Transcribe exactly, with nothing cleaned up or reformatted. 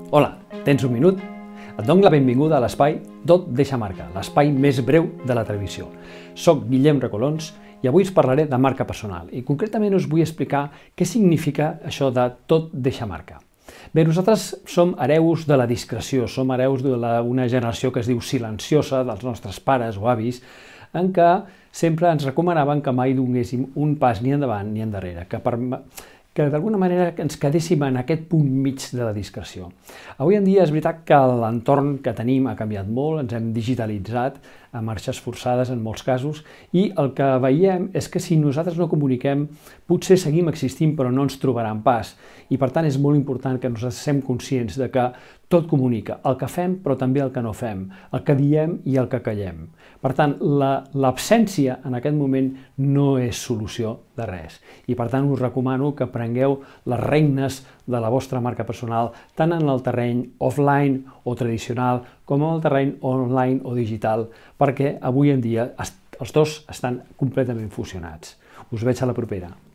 Hola, tens un minut? Et dono la benvinguda a l'espai Tot deixa marca, l'espai més breu de la televisió. Soc Guillem Recolons i avui us parlaré de marca personal i concretament us vull explicar què significa això de tot deixa marca. Bé, nosaltres som hereus de la discreció, som hereus d'una generació que es diu silenciosa, dels nostres pares o avis, en què sempre ens recomanaven que mai donéssim un pas ni endavant ni endarrere, que per... que d'alguna manera ens quedéssim en aquest punt mig de la discreció. Avui en dia és veritat que l'entorn que tenim ha canviat molt, ens hem digitalitzat a marxes forçades en molts casos, i el que veiem és que si nosaltres no comuniquem, potser seguim existint però no ens trobaran pas. I per tant és molt important que nosaltres siguem conscients de que tot comunica, el que fem però també el que no fem, el que diem i el que callem. Per tant, l'absència en aquest moment no és solució de res. I per tant us recomano que prengueu les regnes de la vostra marca personal tant en el terreny offline o tradicional com en el terreny online o digital, perquè avui en dia els dos estan completament fusionats. Us veig a la propera.